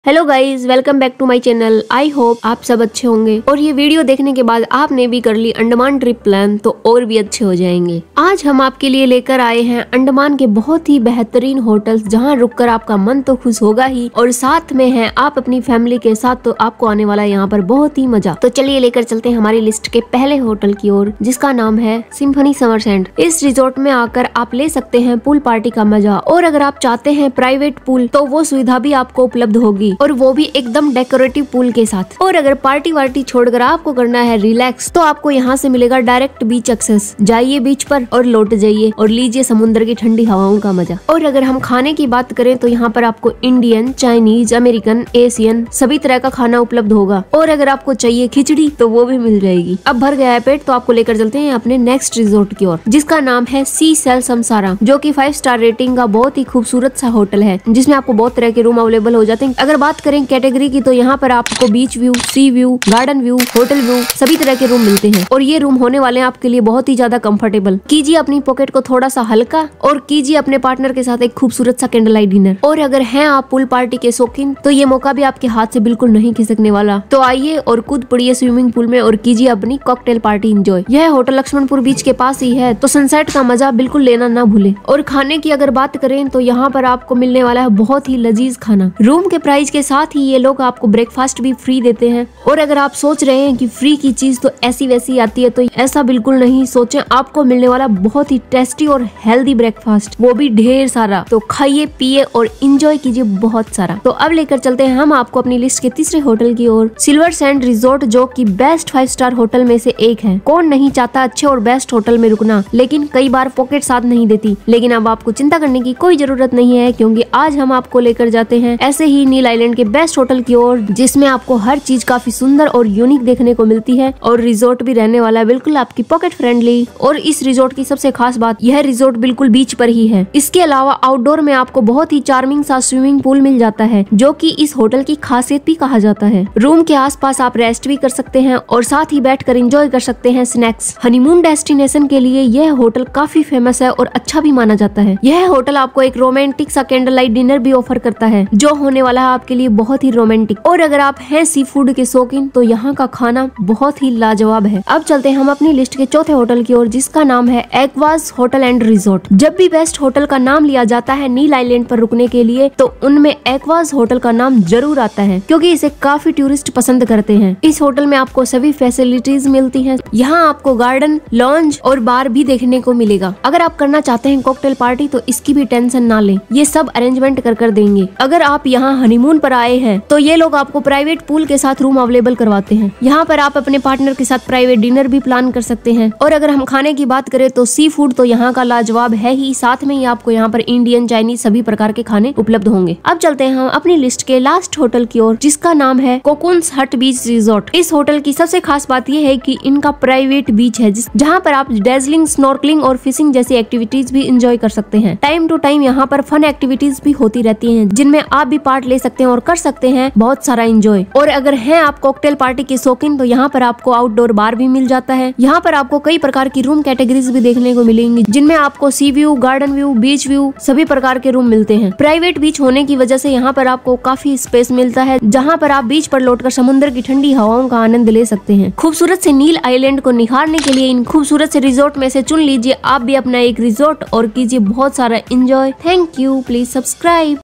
Hello guys, welcome back to my channel. I hope आप सब अच्छे होंगे और ये वीडियो देखने के बाद आपने भी कर ली अंडमान ट्रिप प्लान तो और भी अच्छे हो जाएंगे। आज हम आपके लिए लेकर आए हैं अंडमान के बहुत ही बेहतरीन होटल्स, जहां रुककर आपका मन तो खुश होगा ही और साथ में है आप अपनी फैमिली के साथ, तो आपको आने वाला है यहाँ पर बहुत ही मजा। तो चलिए लेकर चलते हैं हमारी लिस्ट के पहले होटल की ओर, जिसका नाम है सिम्फनी समरसेट। इस रिजोर्ट में आकर आप ले सकते हैं पूल पार्टी का मजा, और अगर आप चाहते हैं प्राइवेट पूल तो वो सुविधा भी आपको उपलब्ध होगी, और वो भी एकदम डेकोरेटिव पूल के साथ। और अगर पार्टी वार्टी छोड़कर आपको करना है रिलैक्स, तो आपको यहाँ से मिलेगा डायरेक्ट बीच एक्सेस। जाइए बीच पर और लौट जाइए और लीजिए समुद्र की ठंडी हवाओं का मजा। और अगर हम खाने की बात करें तो यहाँ पर आपको इंडियन, चाइनीज, अमेरिकन, एशियन सभी तरह का खाना उपलब्ध होगा। और अगर आपको चाहिए खिचड़ी तो वो भी मिल जाएगी। अब भर गया है पेट तो आपको लेकर चलते हैं अपने नेक्स्ट रिजोर्ट की ओर, जिसका नाम है सी सेल समसारा, जो कि 5 स्टार रेटिंग का बहुत ही खूबसूरत सा होटल है, जिसमें आपको बहुत तरह के रूम अवेलेबल हो जाते हैं। अगर बात करें कैटेगरी की तो यहाँ पर आपको beach view, sea view, garden view, hotel view सभी तरह के रूम मिलते हैं, और ये रूम होने वाले हैं आपके लिए बहुत ही ज्यादा कंफर्टेबल। कीजिए अपनी पॉकेट को थोड़ा सा हल्का और कीजिए अपने पार्टनर के साथ एक खूबसूरत सा कैंडल लाइट डिनर। और अगर हैं आप पूल पार्टी के शौकीन तो ये मौका भी आपके हाथ से बिल्कुल नहीं खिसकने वाला। तो आइए और कूद पड़िए स्विमिंग पूल में और कीजिए अपनी कॉकटेल पार्टी एंजॉय। यह होटल लक्ष्मणपुर बीच के पास ही है, तो सनसेट का मजा बिल्कुल लेना ना भूले। और खाने की अगर बात करें तो यहाँ पर आपको मिलने वाला है बहुत ही लजीज खाना। रूम के प्राइस के साथ ही ये लोग आपको ब्रेकफास्ट भी फ्री देते हैं। और अगर आप सोच रहे हैं कि फ्री की चीज तो ऐसी वैसी आती है, तो ऐसा बिल्कुल नहीं सोचें। आपको मिलने वाला बहुत ही टेस्टी और हेल्दी ब्रेकफास्ट, वो भी ढेर सारा। तो खाइए पिए और एंजॉय कीजिए बहुत सारा। तो अब लेकर चलते हैं हम आपको अपनी लिस्ट के तीसरे होटल की ओर, सिल्वर सैंड रिजोर्ट, जो कि बेस्ट 5 स्टार होटल में से एक है। कौन नहीं चाहता अच्छे और बेस्ट होटल में रुकना, लेकिन कई बार पॉकेट साथ नहीं देती। लेकिन अब आपको चिंता करने की कोई जरूरत नहीं है, क्योंकि आज हम आपको लेकर जाते हैं ऐसे ही नील आइलैंड के बेस्ट होटल की ओर, जिसमें आपको हर चीज काफी सुंदर और यूनिक देखने को मिलती है। और रिजोर्ट भी रहने वाला है बिल्कुल आपकी पॉकेट फ्रेंडली। और इस रिजोर्ट की सबसे खास बात, यह रिजोर्ट बिल्कुल बीच पर ही है। इसके अलावा आउटडोर में आपको बहुत ही चार्मिंग सा स्विमिंग पूल मिल जाता है, जो कि इस होटल की खासियत भी कहा जाता है। रूम के आसपास आप रेस्ट भी कर सकते हैं और साथ ही बैठकर एंजॉय कर सकते हैं स्नैक्स। हनीमून डेस्टिनेशन के लिए यह होटल काफी फेमस है और अच्छा भी माना जाता है। यह होटल आपको एक रोमांटिक सा कैंडल लाइट डिनर भी ऑफर करता है, जो होने वाला है आपके लिए बहुत ही रोमांटिक। और अगर आप हैं सी फूड के शौकीन तो यहाँ का खाना बहुत ही लाजवाब है। अब चलते हैं हम अपनी लिस्ट के चौथे होटल की ओर, जिसका नाम है एक्वाज होटल एंड रिजोर्ट। जब भी बेस्ट होटल का नाम लिया जाता है नील आइलैंड पर रुकने के लिए, तो उनमें एक्वाज होटल का नाम जरूर आता है, क्योंकि इसे काफी टूरिस्ट पसंद करते हैं। इस होटल में आपको सभी फैसिलिटीज मिलती हैं। यहाँ आपको गार्डन, लॉन्ज और बार भी देखने को मिलेगा। अगर आप करना चाहते हैं कॉकटेल पार्टी तो इसकी भी टेंशन ना लें, ये सब अरेंजमेंट कर देंगे। अगर आप यहाँ हनीमून पर आए हैं तो ये लोग आपको प्राइवेट पूल के साथ रूम अवेलेबल करवाते हैं। यहाँ पर आप अपने पार्टनर के साथ प्राइवेट डिनर भी प्लान कर सकते हैं। और अगर हम खाने की बात करें तो सी फूड तो यहाँ का लाजवाब है ही, साथ में ही आपको यहाँ पर इंडियन, चाइनीज सभी प्रकार के खाने उपलब्ध होंगे। अब चलते हैं हम अपनी लिस्ट के लास्ट होटल की ओर, जिसका नाम है कोकून्स हट बीच रिजोर्ट। इस होटल की सबसे खास बात यह है कि इनका प्राइवेट बीच है, जहाँ पर आप डेजलिंग, स्नॉर्कलिंग और फिशिंग जैसी एक्टिविटीज भी इंजॉय कर सकते हैं। टाइम टू टाइम यहाँ पर फन एक्टिविटीज भी होती रहती है, जिनमें आप भी पार्ट ले सकते हैं और कर सकते हैं बहुत सारा एंजॉय। और अगर हैं आप कॉकटेल पार्टी के शौकीन तो यहाँ पर आपको आउटडोर बार भी मिल जाता है। यहाँ पर आपको कई प्रकार की रूम कैटेगरीज भी देखने को मिलेंगी, जिनमें आपको sea view, garden view, beach view सभी प्रकार के रूम मिलते हैं। प्राइवेट बीच होने की वजह से यहाँ पर आपको काफी स्पेस मिलता है, जहाँ पर आप बीच पर लौटकर समुद्र की ठंडी हवाओं का आनंद ले सकते हैं। खूबसूरत से नील आइलैंड को निखारने के लिए इन खूबसूरत से रिजोर्ट में से चुन लीजिए आप भी अपना एक रिजोर्ट और कीजिए बहुत सारा enjoy. Thank you, please subscribe.